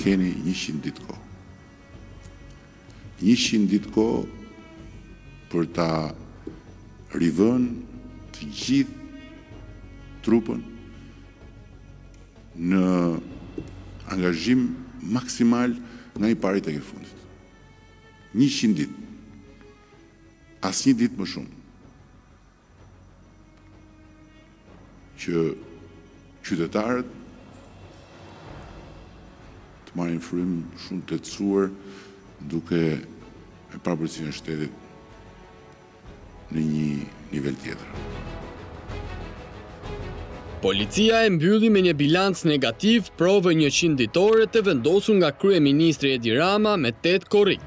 keni 100 ditë kohë. 100 ditë kohë për ta rivënë të gjithë trupën në angazhim maksimal nga i pari tek i fundit. 100 ditë. Asnjë ditë më shumë. Që qytetarët të marrin frym shumë të lehtësuar duke e parë përgjegjësinë e shtetit në një nivel tjetër. Policia e mbylli me një bilanc negativ provë 100 ditore të vendosur nga kryeministri Edi Rama me 8 korrik.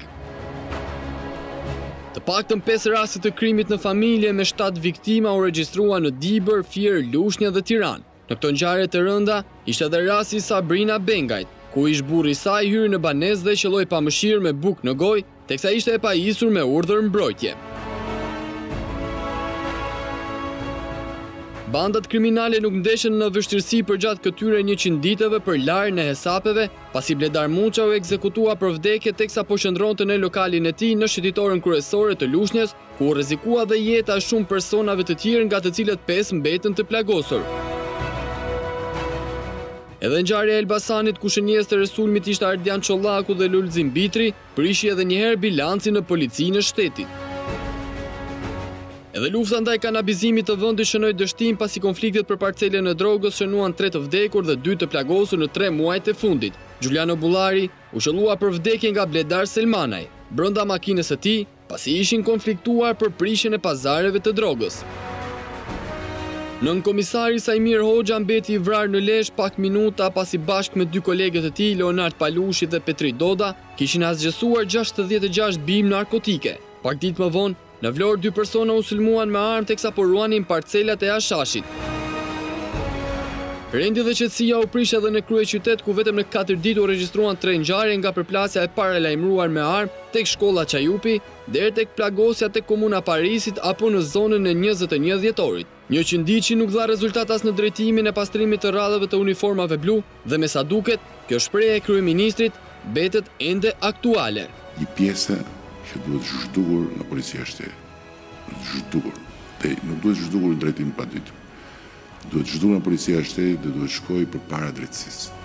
Të paktën 5 raste të krimit në familje me 7 viktima u regjistrua në Dibër, Fier, Lushnjë dhe Tiranë. Në këto ngjarje të rënda ishte edhe rasti i Sabrina Bengajt, ku ish burri i saj hyri në banesë dhe qelloi pamëshirë me bukë në gojë, teksa ishte e pajisur me urdhër mbrojtje. Bandat kriminale nuk ndeshen në vështirësi përgjatë këtyre 100 ditëve për larjen e hesapeve, pasi Bledar Muça u ekzekutua për vdekje teksa po qëndronte në lokalin e tij në shëtitorën kryesore të Lushnjës, ku u rrezikua dhe jeta e shumë personave të tjerë, nga të cilët 5 mbetën të plagosur. Edhe ngjarja e Elbasanit, ku shënjes të resulmit ishte Ardian Çollaku dhe Lulzim Bitri, prishi edhe njëherë bilancin në policinë e shtetit. Edhe lufta ndaj kanabizimit të vendit shënoi dështim pasi konfliktet për parcelën e drogës shënuan 3 të vdekur dhe 2 të plagosur në 3 muajt e fundit. Giuliano Bullari u shëllua për vdekje nga Bledar Selmanaj, brenda makinës së tij, pasi ishin konfliktuar për prishjen e pazareve të drogës. Nën komisari Sajmir Hoxha mbeti i vrarë në Lezhë pak minuta pasi bashkë me 2 kolegët e tij, Leonard Palushi dhe Petri Doda, kishin asgjësuar 66 bimë narkotike. Pak ditë më vonë, në Vlorë 2 persona u sulmuan me armë teksa po ruanin parcelat e Ashashit. Rendi dhe qetësia u prish edhe në kryeqytet, ku vetëm në 4 ditë u regjistruan 3 ngjarje, nga përplasja e paralajmëruar me armë tek shkolla Çajupi deri tek plagosja tek komuna Parisit apo në zonën e 21 dhjetorit. 100 ditë që nuk dha rezultat as në drejtimin e pastrimit të radhave të uniformave blu, dhe me sa duket, kjo shprehje e kryeministrit mbetet ende aktuale. Një pjesë që duhet zhdukur nga policia e shtetit. Zhdukur. Nuk duhet zhdukur në drejtim paditëm. Duhet zhdukur nga policia e shtetit dhe duhet shkojë përpara drejtësisë.